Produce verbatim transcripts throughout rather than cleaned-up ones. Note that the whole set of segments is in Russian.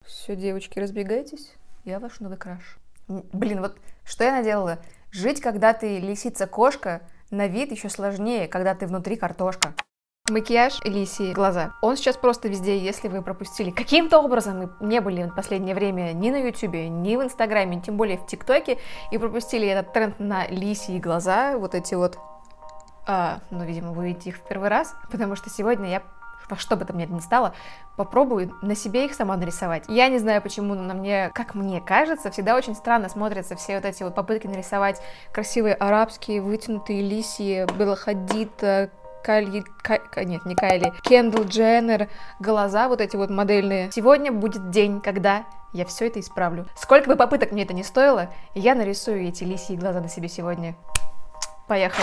Все, девочки, разбегайтесь. Я ваш новый краш. Блин, вот что я наделала? Жить, когда ты лисица-кошка, на вид еще сложнее, когда ты внутри картошка. Макияж лисьи глаза. Он сейчас просто везде, если вы пропустили. Каким-то образом мы не были в последнее время ни на ютубе, ни в инстаграме, тем более в тиктоке, и пропустили этот тренд на лисьи глаза, вот эти вот. А, ну, видимо, вы видите их в первый раз, потому что сегодня я, во что бы то мне ни стало, попробую на себе их сама нарисовать. Я не знаю почему, но на мне, как мне кажется, всегда очень странно смотрятся все вот эти вот попытки нарисовать красивые арабские, вытянутые лисьи, Белла Хадид, Кайли, Кай, нет, не Кайли, Кендалл Дженнер, глаза вот эти вот модельные. Сегодня будет день, когда я все это исправлю. Сколько бы попыток мне это не стоило, я нарисую эти лисьи глаза на себе сегодня. Поехали.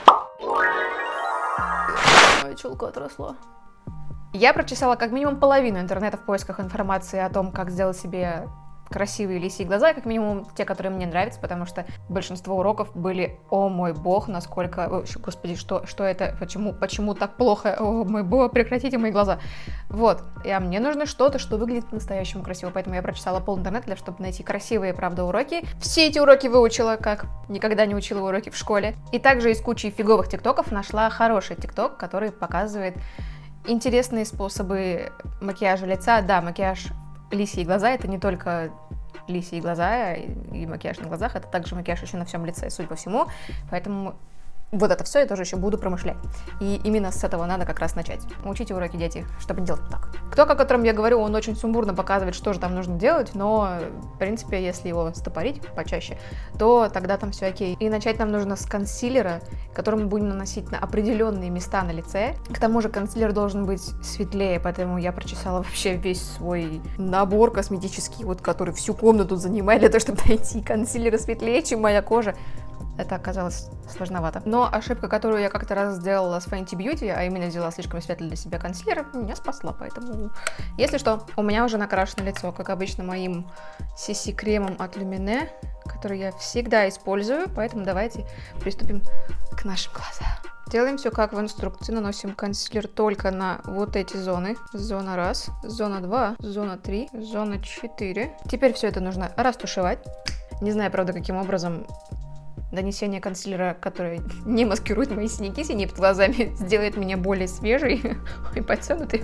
Моя челка отросла. Я прочесала как минимум половину интернета в поисках информации о том, как сделать себе красивые лисьи глаза, как минимум те, которые мне нравятся, потому что большинство уроков были, о мой бог, насколько, о, господи, что, что это, почему, почему так плохо, о мой бог, прекратите мои глаза. Вот, а мне нужно что-то, что выглядит по-настоящему красиво, поэтому я прочесала пол интернета, чтобы найти красивые, правда, уроки. Все эти уроки выучила, как никогда не учила уроки в школе. И также из кучи фиговых тиктоков нашла хороший тикток, который показывает интересные способы макияжа лица. Да, макияж лисьи глаза — это не только лисьи глаза и макияж на глазах, это также макияж еще на всем лице, судя по всему, поэтому вот это все я тоже еще буду промышлять. И именно с этого надо как раз начать. Учите уроки, дети, чтобы не делать так. ТикТок, о котором я говорю, он очень сумбурно показывает, что же там нужно делать, но, в принципе, если его стопорить почаще, то тогда там все окей. И начать нам нужно с консилера, который мы будем наносить на определенные места на лице. К тому же консилер должен быть светлее, поэтому я прочесала вообще весь свой набор косметический, вот который всю комнату занимает для того, чтобы найти консилера светлее, чем моя кожа. Это оказалось сложновато. Но ошибка, которую я как-то раз сделала с Fenty Beauty, а именно взяла слишком светлый для себя консилер, меня спасла, поэтому... Если что, у меня уже накрашено лицо, как обычно, моим си си-кремом от Lumene, который я всегда использую, поэтому давайте приступим к нашим глазам. Делаем все как в инструкции, наносим консилер только на вот эти зоны. Зона раз, зона два, зона три, зона четыре. Теперь все это нужно растушевать. Не знаю, правда, каким образом нанесение консилера, который не маскирует мои синяки, синие под глазами, сделает меня более свежей и подтянутой.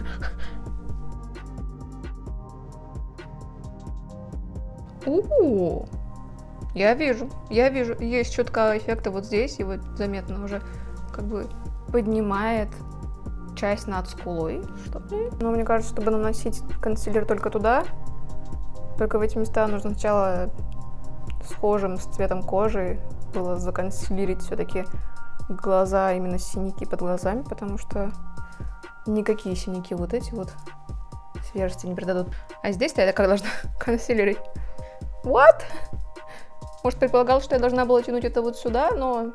У-у-у! Я вижу, я вижу. Есть четко эффекты вот здесь, и вот заметно уже как бы поднимает часть над скулой, что ли. Но мне кажется, чтобы наносить консилер только туда, только в эти места нужно сначала схожим с цветом кожи было законсилерить все-таки глаза, именно синяки под глазами, потому что никакие синяки вот эти вот свежести не придадут. А здесь-то я как должна консилерить? What? Может, предполагал, что я должна была тянуть это вот сюда, но...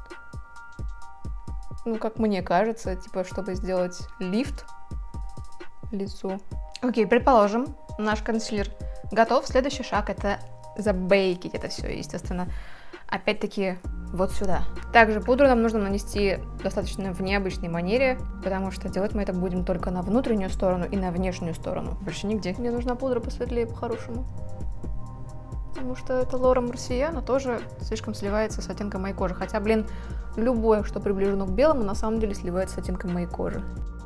Ну, как мне кажется, типа, чтобы сделать лифт лицу. Окей, предположим, наш консилер готов. Следующий шаг — это забейкить это все, естественно, опять-таки вот сюда. Также пудру нам нужно нанести достаточно в необычной манере, потому что делать мы это будем только на внутреннюю сторону и на внешнюю сторону. Больше нигде. Мне нужна пудра посветлее, по-хорошему. Потому что это Лора Мерсье, она тоже слишком сливается с оттенком моей кожи. Хотя, блин, любое, что приближено к белому, на самом деле сливается с оттенком моей кожи.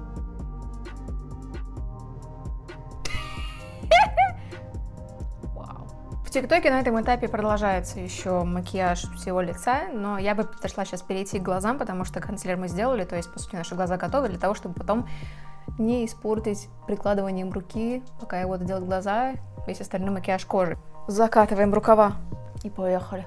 В ТикТоке на этом этапе продолжается еще макияж всего лица, но я бы предпочла сейчас перейти к глазам, потому что консилер мы сделали, то есть, по сути, наши глаза готовы для того, чтобы потом не испортить прикладыванием руки, пока я буду делать глаза, весь остальной макияж кожи. Закатываем рукава и поехали.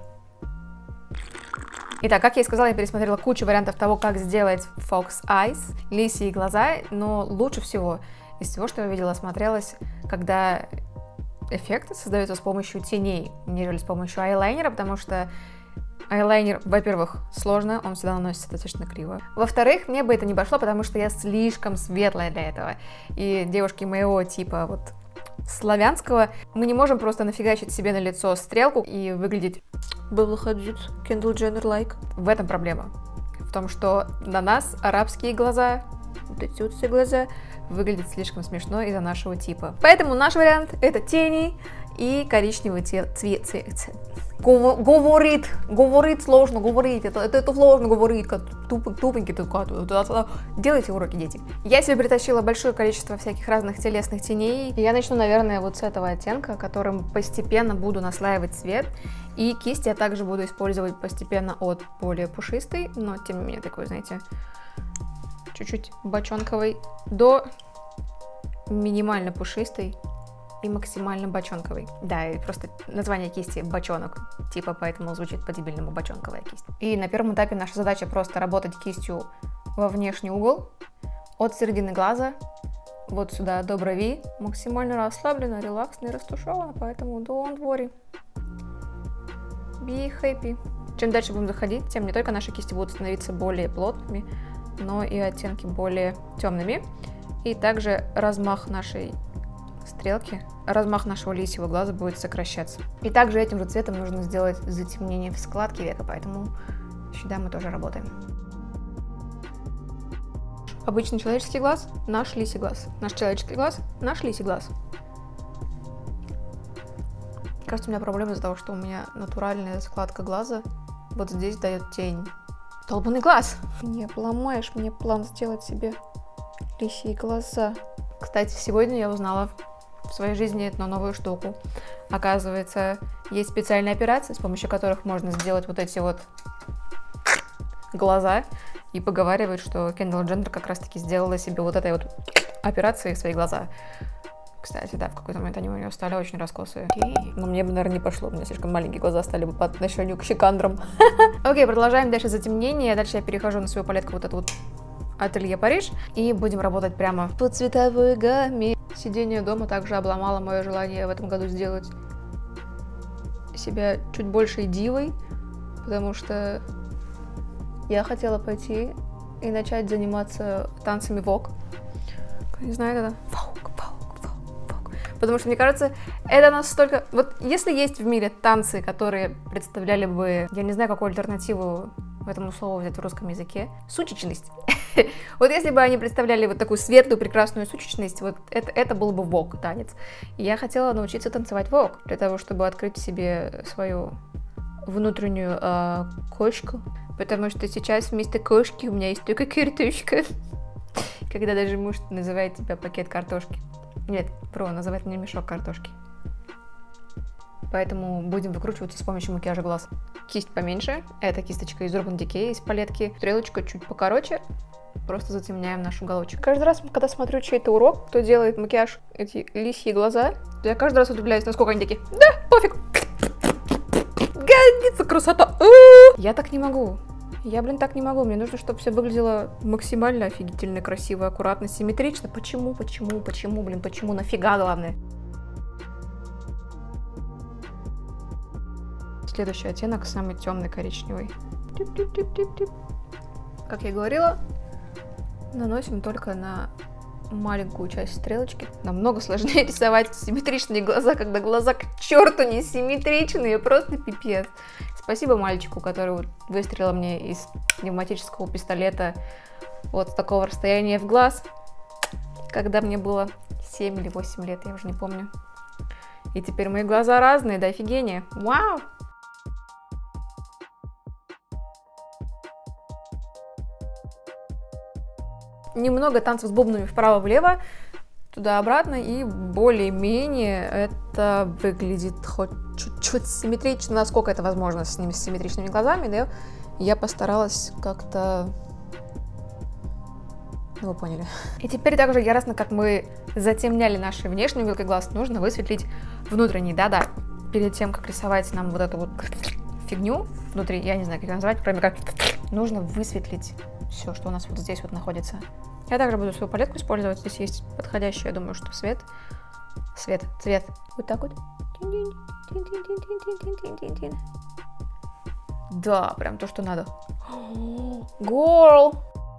Итак, как я и сказала, я пересмотрела кучу вариантов того, как сделать Fox Eyes, лисьи глаза, но лучше всего из всего, что я видела, смотрелось, когда эффект создается с помощью теней, нежели с помощью айлайнера, потому что айлайнер, во-первых, сложно, он всегда наносится достаточно криво. Во-вторых, мне бы это не пошло, потому что я слишком светлая для этого. И девушки моего типа вот славянского, мы не можем просто нафигачить себе на лицо стрелку и выглядеть Белла Хадид, Кендалл Дженнер лайк. В этом проблема. В том, что на нас арабские глаза, вот эти вот все глаза, выглядит слишком смешно из-за нашего типа. Поэтому наш вариант — это тени и коричневый цвет. цвет, цвет, цвет. Говорит, говорит сложно, говорить, это, это, это сложно говорить, как туп, тупенький, делайте уроки, дети. Я себе притащила большое количество всяких разных телесных теней. Я начну, наверное, вот с этого оттенка, которым постепенно буду наслаивать цвет. И кисть я также буду использовать постепенно от более пушистой, но тем не менее такой, знаете, чуть-чуть бочонковой, до минимально пушистой и максимально бочонковый. Да, и просто название кисти бочонок, типа поэтому звучит по-дебильному бочонковая кисть. И на первом этапе наша задача просто работать кистью во внешний угол, от середины глаза, вот сюда до брови, максимально расслабленно, релаксно и растушевано, поэтому don't worry, be happy. Чем дальше будем заходить, тем не только наши кисти будут становиться более плотными, но и оттенки более темными. И также размах нашей стрелки, размах нашего лисьего глаза будет сокращаться. И также этим же цветом нужно сделать затемнение в складке века, поэтому сюда мы тоже работаем. Обычный человеческий глаз, наш лисий глаз. Наш человеческий глаз, наш лисий глаз. Кажется, у меня проблема из-за того, что у меня натуральная складка глаза вот здесь дает тень. Долбанный глаз! Не поломаешь мне план сделать себе лисьи глаза. Кстати, сегодня я узнала в своей жизни эту новую штуку. Оказывается, есть специальные операции, с помощью которых можно сделать вот эти вот глаза. И поговаривают, что Кендалл Дженнер как раз-таки сделала себе вот этой вот операцией свои глаза. Кстати, да, в какой-то момент они у нее стали очень раскосые. Но мне бы, наверное, не пошло. У меня слишком маленькие глаза стали бы по отношению к щекандрам. Окей, продолжаем дальше затемнение. Дальше я перехожу на свою палетку вот эту вот Ателье Париж. И будем работать прямо по цветовой гамме. Сидение дома также обломало мое желание в этом году сделать себя чуть большей дивой. Потому что я хотела пойти и начать заниматься танцами вог. Не знаю, это вог, вог, вог, вог. Потому что, мне кажется, это настолько... Вот если есть в мире танцы, которые представляли бы... Я не знаю, какую альтернативу этому слову взять в русском языке. Сучечность. Вот если бы они представляли вот такую светлую, прекрасную сучечность, вот это, это был бы вог танец. И я хотела научиться танцевать вог, для того, чтобы открыть в себе свою внутреннюю э, кошку. Потому что сейчас вместо кошки у меня есть только картошка. Когда даже муж называет тебя пакет картошки. Нет, про, называет меня мешок картошки. Поэтому будем выкручиваться с помощью макияжа глаз. Кисть поменьше. Это кисточка из Urban Decay, из палетки. Стрелочка чуть покороче. Просто затемняем наш уголочек. Каждый раз, когда смотрю чей-то урок, кто делает макияж, эти лисьи глаза, я каждый раз удивляюсь, насколько они такие. Да, пофиг. Годится красота. Я так не могу. Я, блин, так не могу. Мне нужно, чтобы все выглядело максимально офигительно, красиво, аккуратно, симметрично. Почему, почему, почему, блин, почему, нафига, главное? Следующий оттенок самый темный коричневый. Тип-тип-тип-тип-тип. Как я и говорила, наносим только на маленькую часть стрелочки. Намного сложнее рисовать симметричные глаза, когда глаза к черту не симметричные, просто пипец. Спасибо мальчику, который выстрелил мне из пневматического пистолета вот с такого расстояния в глаз, когда мне было семь или восемь лет, я уже не помню. И теперь мои глаза разные, да офигение. Вау! Немного танцев с бубнами вправо-влево, туда-обратно, и более-менее это выглядит хоть чуть-чуть симметрично, насколько это возможно с ними, с симметричными глазами, да, я постаралась как-то... Ну, вы поняли. И теперь так же яростно, как мы затемняли наши внешние уголки глаз, нужно высветлить внутренний, да-да, перед тем, как рисовать нам вот эту вот фигню внутри, я не знаю, как ее назвать, кроме как нужно высветлить все, что у нас вот здесь вот находится. Я также буду свою палетку использовать. Здесь есть подходящий, я думаю, что свет. Свет, цвет. Вот так вот. Да, прям то, что надо. Girl!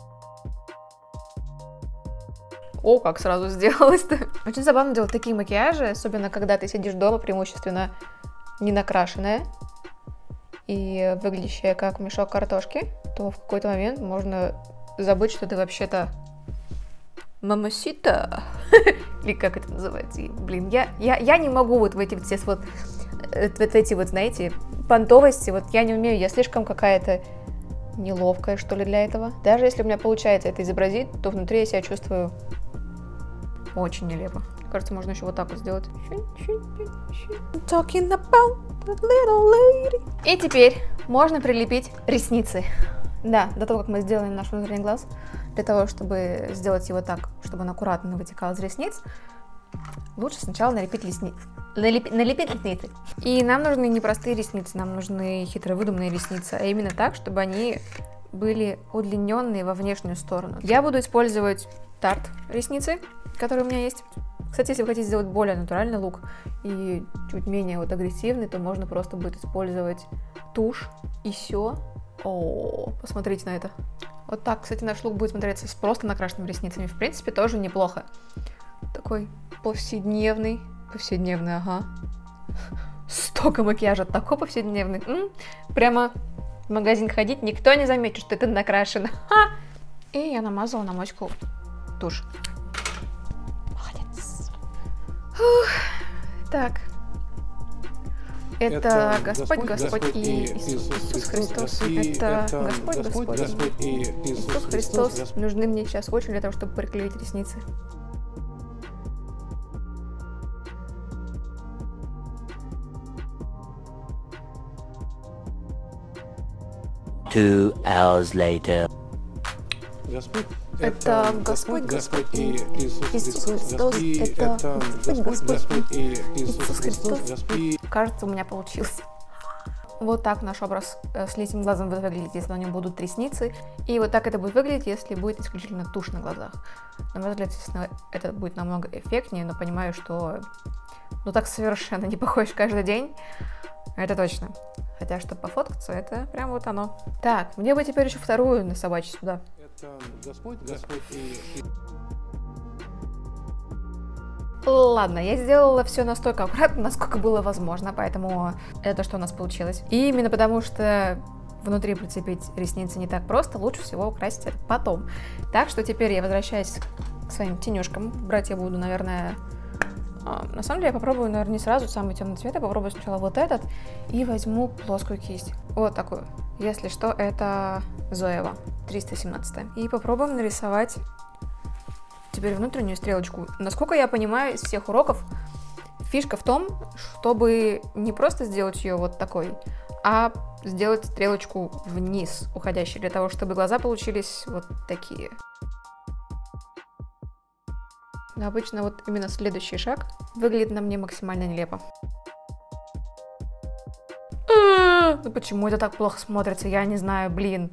О, как сразу сделалось-то. Очень забавно делать такие макияжи, особенно когда ты сидишь дома, преимущественно не накрашенная и выглядящая как мешок картошки, то в какой-то момент можно забыть, что ты вообще-то Мамасита. Или как это называется? И, блин, я, я, я не могу вот в эти все вот, вот эти вот, знаете, понтовости, вот я не умею, я слишком какая-то неловкая, что ли, для этого. Даже если у меня получается это изобразить, то внутри я себя чувствую очень нелепо. Кажется, можно еще вот так вот сделать. Talking about that little lady. И теперь можно прилепить ресницы. Да, до того, как мы сделаем наш внутренний глаз, для того, чтобы сделать его так, чтобы он аккуратно вытекал из ресниц, лучше сначала налепить ресницы. Налепи, налепить ресницы. И нам нужны не простые ресницы, нам нужны хитро выдуманные ресницы, а именно так, чтобы они были удлиненные во внешнюю сторону. Я буду использовать Tarte ресницы, которые у меня есть. Кстати, если вы хотите сделать более натуральный лук и чуть менее вот агрессивный, то можно просто будет использовать тушь и все. О, посмотрите на это. Вот так, кстати, наш лук будет смотреться с просто накрашенными ресницами. В принципе, тоже неплохо. Такой повседневный. Повседневный, ага. Столько макияжа, такой повседневный. М-м, прямо в магазин ходить, никто не заметит, что это накрашено. Ха! И я намазала на моську тушь. Молодец. Фух. Так. Это, это Господь, Господь, Господь и Иисус, Иисус Христос. Христос. Это, это Господь, Господь, Господь, Господь и Иисус, Иисус Христос. Христос. Нужны мне сейчас очень для того, чтобы приклеить ресницы. Two hours later. Господь, это Господь, Господь и Иисус Христос. Это Господь, Господь и Иисус Христос. Кажется, у меня получился. Вот так наш образ с лисьим глазом будет выглядеть, если на нем будут ресницы. И вот так это будет выглядеть, если будет исключительно тушь на глазах. На мой взгляд, естественно, это будет намного эффектнее, но понимаю, что ну так совершенно не похож каждый день. Это точно. Хотя, чтобы пофоткаться, это прям вот оно. Так, мне бы теперь еще вторую насобачить сюда. Это Господь, Господь и... Ладно, я сделала все настолько аккуратно, насколько было возможно, поэтому это что у нас получилось. И именно потому, что внутри прицепить ресницы не так просто, лучше всего украсить это потом. Так что теперь я возвращаюсь к своим тенюшкам. Брать я буду, наверное... А, на самом деле я попробую, наверное, не сразу самый темный цвет, я попробую сначала вот этот и возьму плоскую кисть. Вот такую. Если что, это Zoeva триста семнадцать. И попробуем нарисовать теперь внутреннюю стрелочку. Насколько я понимаю из всех уроков, фишка в том, чтобы не просто сделать ее вот такой, а сделать стрелочку вниз уходящей, для того, чтобы глаза получились вот такие. Но обычно вот именно следующий шаг выглядит на мне максимально нелепо. Ну почему это так плохо смотрится, я не знаю, блин.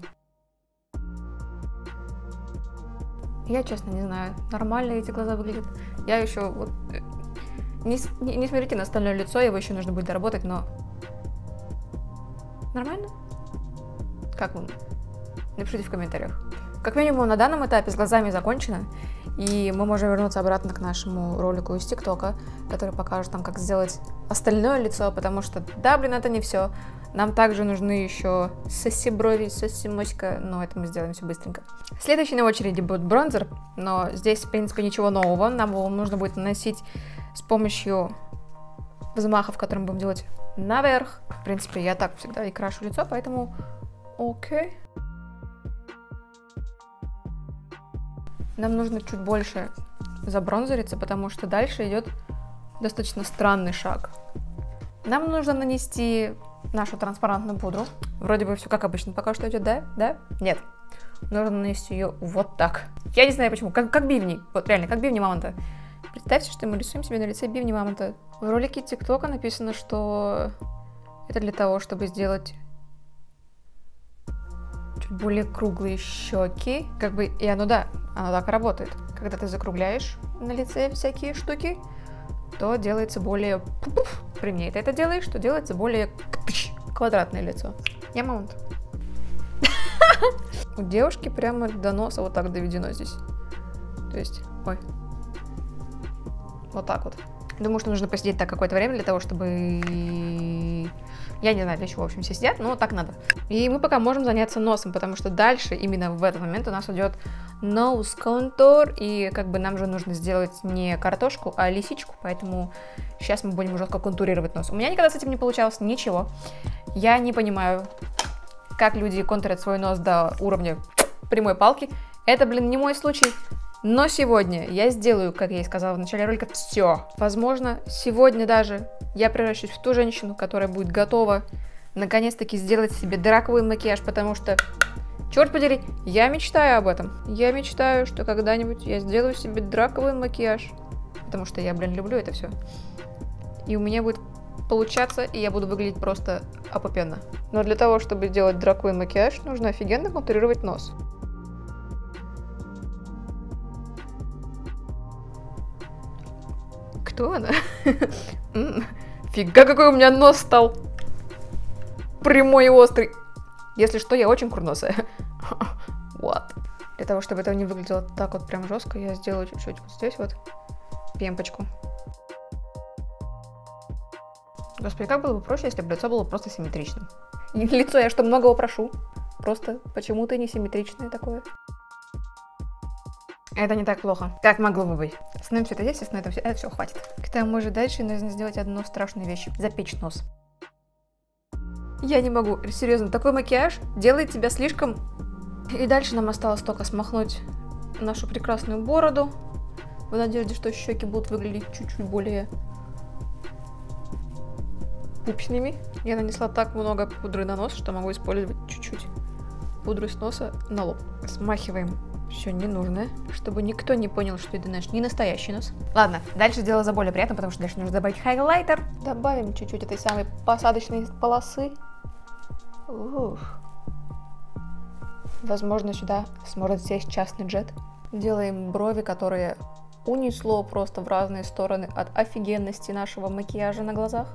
Я честно не знаю, нормально эти глаза выглядят. Я еще вот... Не, не, не смотрите на остальное лицо, его еще нужно будет доработать, но... Нормально? Как вам? Напишите в комментариях. Как минимум на данном этапе с глазами закончено. И мы можем вернуться обратно к нашему ролику из ТикТока, который покажет нам, как сделать остальное лицо, потому что, да, блин, это не все. Нам также нужны еще соси-брови, соси-моська, но это мы сделаем все быстренько. Следующий на очереди будет бронзер, но здесь, в принципе, ничего нового. Нам его нужно будет наносить с помощью взмахов, которые мы будем делать наверх. В принципе, я так всегда и крашу лицо, поэтому окей. Нам нужно чуть больше забронзериться, потому что дальше идет достаточно странный шаг. Нам нужно нанести нашу транспарантную пудру. Вроде бы все как обычно пока что идет, да? Да? Нет. Нужно нанести ее вот так. Я не знаю почему. Как, как бивни. Вот реально, как бивни мамонта. Представьте, что мы рисуем себе на лице бивни мамонта. В ролике ТикТока написано, что это для того, чтобы сделать чуть более круглые щеки. Как бы, и оно, да, оно так и работает. Когда ты закругляешь на лице всякие штуки, то делается более... При мне ты это делаешь, то делается более квадратное лицо. Я мамонт. У девушки прямо до носа вот так доведено здесь. То есть, ой. Вот так вот. Думаю, что нужно посидеть так какое-то время для того, чтобы Я не знаю, для чего, в общем, все сидят, но так надо. И мы пока можем заняться носом, потому что дальше, именно в этот момент у нас идет nose contour, и как бы нам же нужно сделать не картошку, а лисичку, поэтому сейчас мы будем жестко контурировать нос. У меня никогда с этим не получалось ничего. Я не понимаю, как люди контурят свой нос до уровня прямой палки. Это, блин, не мой случай. Но сегодня я сделаю, как я и сказала в начале ролика, все. Возможно, сегодня даже я превращусь в ту женщину, которая будет готова наконец-таки сделать себе драковый макияж, потому что, черт подери, я мечтаю об этом. Я мечтаю, что когда-нибудь я сделаю себе драковый макияж, потому что я, блин, люблю это все. И у меня будет получаться, и я буду выглядеть просто опупенно. Но для того, чтобы делать драковый макияж, нужно офигенно контурировать нос. Кто она? Фига, какой у меня нос стал прямой и острый. Если что, я очень курносая. Вот. Для того, чтобы это не выглядело так вот прям жестко, я сделаю чуть-чуть вот здесь вот пемпочку. Господи, как было бы проще, если бы лицо было просто симметричным. И лицо я что, многого прошу. Просто почему-то не симметричное такое. Это не так плохо, как могло бы быть. Остановим все это здесь, остановим это все, это все, хватит. К тому же дальше нужно сделать одну страшную вещь. Запечь нос. Я не могу, серьезно, такой макияж делает тебя слишком... И дальше нам осталось только смахнуть нашу прекрасную бороду. В надежде, что щеки будут выглядеть чуть-чуть более пупсными. Я нанесла так много пудры на нос, что могу использовать чуть-чуть пудры с носа на лоб. Смахиваем все ненужное, чтобы никто не понял, что это наш не настоящий нос. Ладно, дальше дело за более приятно, потому что дальше нужно добавить хайлайтер. Добавим чуть-чуть этой самой посадочной полосы. Уф. Возможно, сюда сможет сесть частный джет. Делаем брови, которые унесло просто в разные стороны от офигенности нашего макияжа на глазах.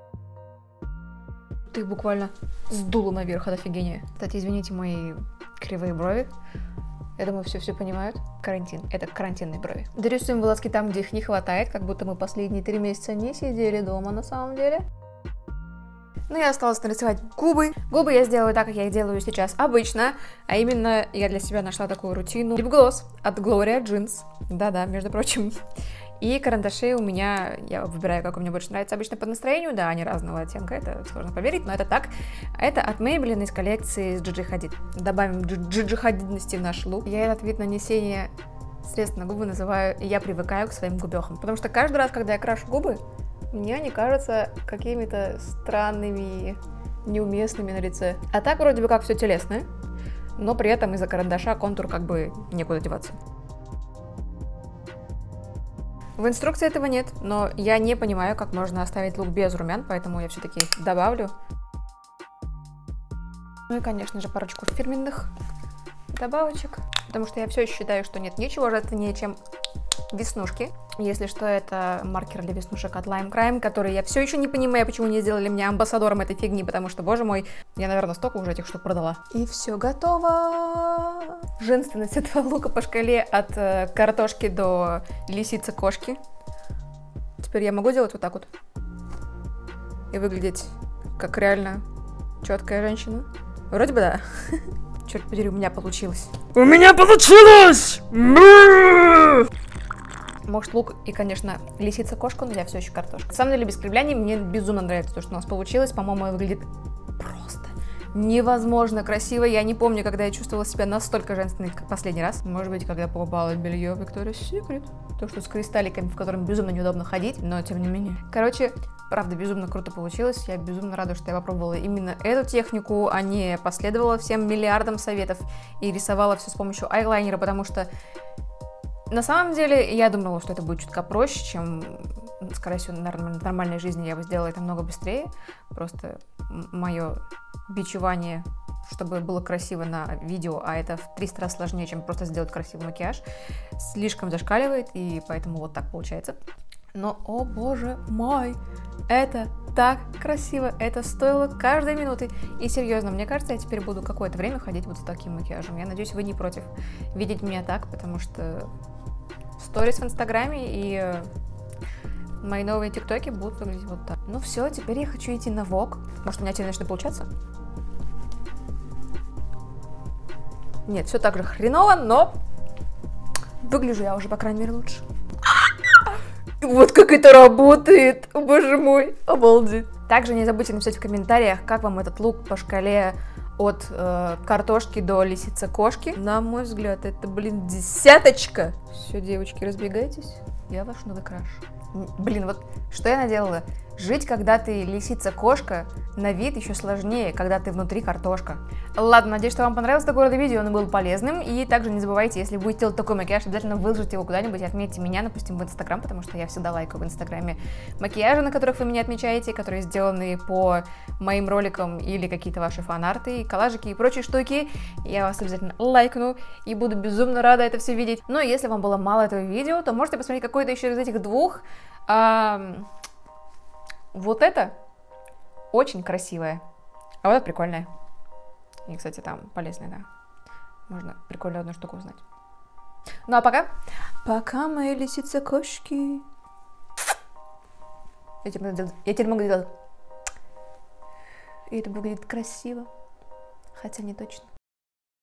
Ты буквально сдуло наверх от офигения. Кстати, извините мои кривые брови. Я думаю, все все понимают. Карантин. Это карантинные брови. Дорисуем волоски там, где их не хватает, как будто мы последние три месяца не сидели дома на самом деле. Ну и осталось нарисовать губы. Губы я сделаю так, как я их делаю сейчас обычно. А именно, я для себя нашла такую рутину. Лип-глосс от Gloria Jeans. Да-да, между прочим. И карандаши у меня, я выбираю, как у меня больше нравится, обычно по настроению. Да, они разного оттенка, это сложно поверить, но это так. Это от Maybelline из коллекции с Gigi Hadid. Добавим Gigi Hadidности в наш лук. Я этот вид нанесения средств на губы называю «я привыкаю к своим губехам». Потому что каждый раз, когда я крашу губы, мне они кажутся какими-то странными, неуместными на лице. А так вроде бы как все телесное, но при этом из-за карандаша контур как бы некуда деваться. В инструкции этого нет, но я не понимаю, как можно оставить лук без румян, поэтому я все-таки добавлю. Ну и, конечно же, парочку фирменных добавочек, потому что я все еще считаю, что нет ничего жертвеннее, чем веснушки. Если что, это маркер для веснушек от Lime Crime, который я все еще не понимаю, почему не сделали меня амбассадором этой фигни, потому что, боже мой, я, наверное, столько уже этих штук продала. И все готово! Женственность этого лука по шкале от э, картошки до лисицы-кошки. Теперь я могу делать вот так вот и выглядеть как реально четкая женщина? Вроде бы да. Черт подери, у меня получилось. У меня получилось! Может, лук и, конечно, лисица-кошка, но я все еще картошка. На самом деле, без кривляний мне безумно нравится то, что у нас получилось. По-моему, выглядит просто невозможно красиво. Я не помню, когда я чувствовала себя настолько женственной, как последний раз. Может быть, когда покупала белье Victoria's Secret. То, что с кристалликами, в котором безумно неудобно ходить, но тем не менее. Короче, правда, безумно круто получилось. Я безумно рада, что я попробовала именно эту технику, а не последовала всем миллиардам советов и рисовала все с помощью айлайнера, потому что на самом деле, я думала, что это будет чутка проще, чем, скорее всего, наверное, в нормальной жизни я бы сделала это намного быстрее. Просто мое бичевание, чтобы было красиво на видео, а это в триста раз сложнее, чем просто сделать красивый макияж, слишком зашкаливает, и поэтому вот так получается. Но, о боже мой, это так красиво, это стоило каждой минуты. И серьезно, мне кажется, я теперь буду какое-то время ходить вот с таким макияжем. Я надеюсь, вы не против видеть меня так, потому что сторис в Инстаграме и Мои новые тиктоки будут выглядеть вот так. Ну все, теперь я хочу идти на вок. Может, у меня теперь начнет получаться? Нет, все так же хреново, но выгляжу я уже, по крайней мере, лучше. Вот как это работает! О, боже мой, обалдеть! Также не забудьте написать в комментариях, как вам этот лук по шкале от э, картошки до лисицы-кошки. На мой взгляд, это, блин, десяточка! Все, девочки, разбегайтесь, я ваш новый краш. Блин, вот что я наделала? Жить, когда ты лисица-кошка, на вид еще сложнее, когда ты внутри картошка. Ладно, надеюсь, что вам понравилось такое видео, оно было полезным. И также не забывайте, если будете делать такой макияж, обязательно выложите его куда-нибудь и отметьте меня, допустим, в Инстаграм, потому что я всегда лайкаю в Инстаграме макияжи, на которых вы меня отмечаете, которые сделаны по моим роликам или какие-то ваши фан-арты, коллажики и прочие штуки. Я вас обязательно лайкну и буду безумно рада это все видеть. Но если вам было мало этого видео, то можете посмотреть какое-то еще из этих двух. А... Вот это очень красивое, а вот это прикольное. И, кстати, там полезное, да. Можно прикольную одну штуку узнать. Ну а пока, пока, мои лисицы-кошки. Я теперь могу делать, я теперь могу делать. И это выглядит красиво, хотя не точно.